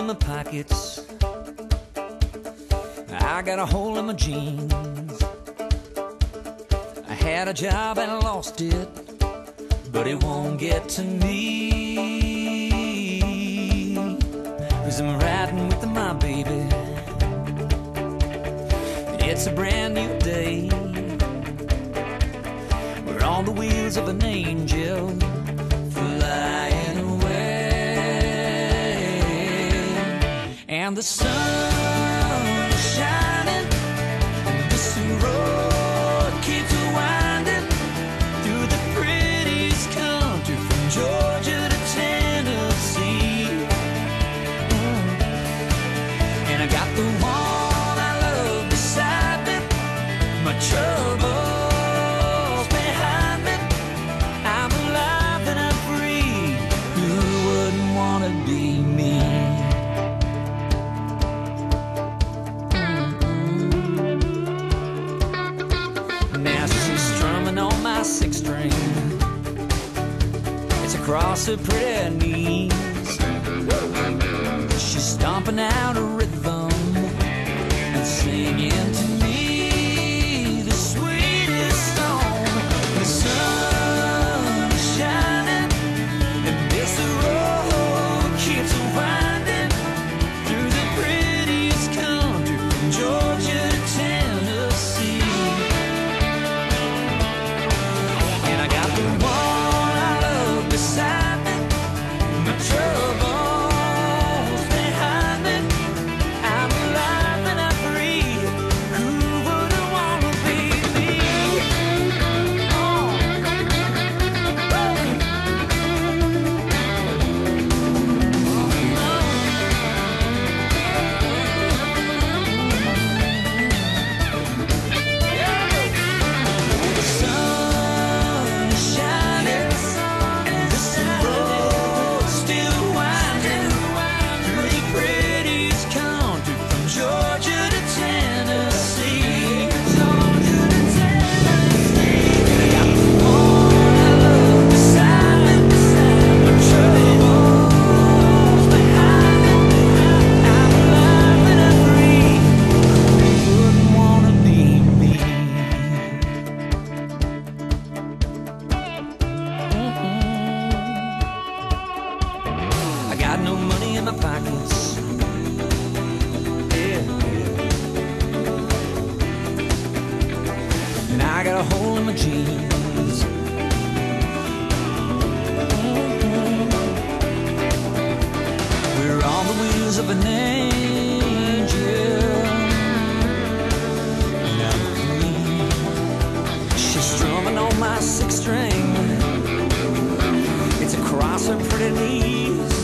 in my pockets. I got a hole in my jeans. I had a job and I lost it, but it won't get to me, 'cause I'm riding with my baby. It's a brand new day. We're on the wheels of an angel flying away, and the sun is shining, and this road keeps winding through the prettiest country from Georgia to Tennessee. And I got the one I love beside me, my troubles behind me. I'm alive and I'm free. Who wouldn't wanna be me? Now she's strumming on my six string. It's across her pretty knees. She's stomping out a rhythm and singing to me the sweetest song. The sun is shining, and this road keeps winding through the prettiest country from Georgia to Tennessee. And I got the one I love beside me, my troubles behind me. I'm alive and I'm free. Who wouldn't wanna be me? The sun is shining, and this road still winding through the prettiest country from Georgia to Tennessee. Georgia to Tennessee. I got the one I love beside me, my troubles behind me. I'm alive and I'm free. Who wouldn't wanna be me? I got no money in my pockets. Yeah. And I got a hole in my jeans. We're on the wheels of an angel. And I'm free. She's strumming on my six string. It's across her pretty knees.